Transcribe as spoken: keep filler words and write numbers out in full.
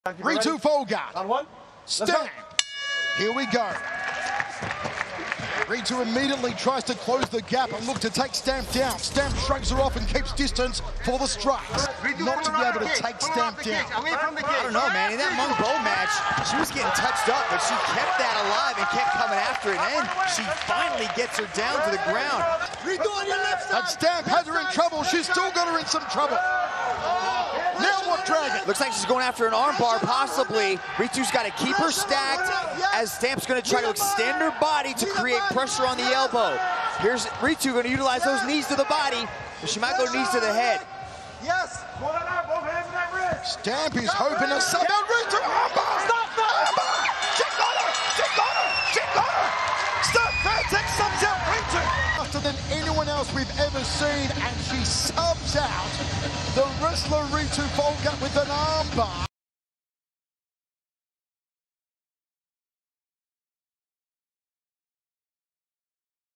Ritu Folga. On one. Stamp. Here we go. Ritu immediately tries to close the gap and look to take Stamp down. Stamp shrugs her off and keeps distance for the strikes. Not to be able to take Stamp down. I don't know, man. In that Mung Bow match, she was getting touched up, but she kept that alive and kept coming after it. And she finally gets her down to the ground. Ritu on your left side. And Stamp has her in trouble. She's still got her in some trouble. Now what, Dragon? Looks like she's going after an armbar, possibly. Ritu's got to keep her stacked as Stamp's going to try to extend her body to create pressure on the elbow. Here's Ritu going to utilize those knees to the body, but she might go knees to the head. Yes. Both hands on that wrist. Stamp is hoping to sub out Ritu. Armbar! Stop that! Armbar! She got her! She got her! She got her! Stamp Fairtex subs out Ritu! Faster than anyone else we've ever seen, and she subs out the wrestler Ritu Folga with an armbar.